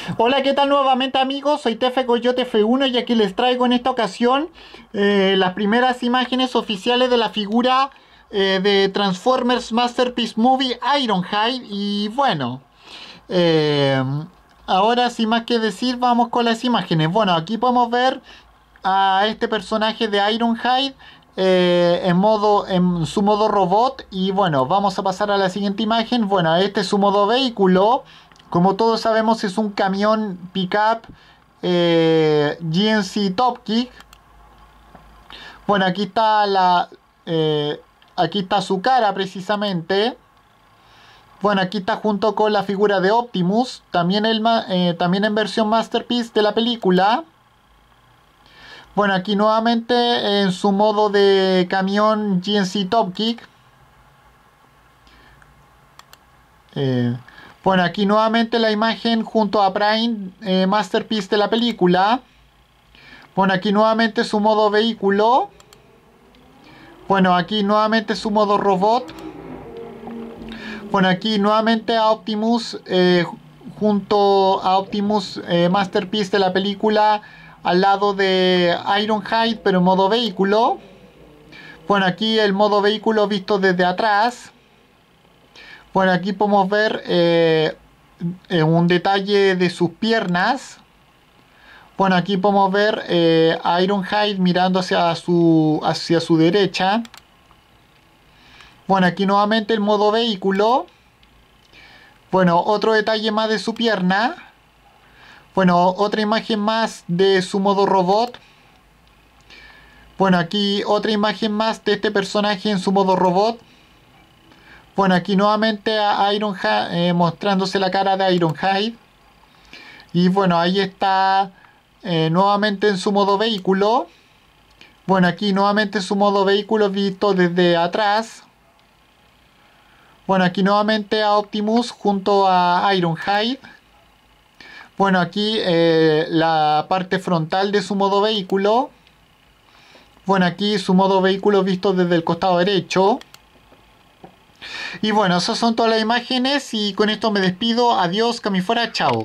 Hola, ¿qué tal nuevamente amigos? Soy Tefe Coyote F1 y aquí les traigo en esta ocasión las primeras imágenes oficiales de la figura de Transformers Masterpiece Movie Ironhide. Y bueno, eh, ahora sin más que decir, vamos con las imágenes. Bueno, aquí podemos ver a este personaje de Ironhide en su modo robot. Y bueno, vamos a pasar a la siguiente imagen. Bueno, este es su modo vehículo. Como todos sabemos, es un camión pickup GNC Top Kick. Bueno, aquí está su cara precisamente. Bueno, aquí está junto con la figura de Optimus, también, también en versión Masterpiece de la película. Bueno, aquí nuevamente en su modo de camión GNC Top Kick. Eh, bueno, aquí nuevamente la imagen junto a Prime, Masterpiece de la película. Bueno, aquí nuevamente su modo vehículo. Bueno, aquí nuevamente su modo robot. Bueno, aquí nuevamente a Optimus, junto a Optimus, Masterpiece de la película, al lado de Ironhide, pero en modo vehículo. Bueno, aquí el modo vehículo visto desde atrás. Bueno, aquí podemos ver un detalle de sus piernas. Bueno, aquí podemos ver a Ironhide mirando hacia su derecha. Bueno, aquí nuevamente el modo vehículo. Bueno, otro detalle más de su pierna. Bueno, otra imagen más de su modo robot. Bueno, aquí otra imagen más de este personaje en su modo robot. Bueno, aquí nuevamente a Ironhide, mostrándose la cara de Ironhide. Y bueno, ahí está nuevamente en su modo vehículo. Bueno, aquí nuevamente su modo vehículo visto desde atrás. Bueno, aquí nuevamente a Optimus junto a Ironhide. Bueno, aquí la parte frontal de su modo vehículo. Bueno, aquí su modo vehículo visto desde el costado derecho. Y bueno, esas son todas las imágenes y con esto me despido. Adiós, que me fuera, chao.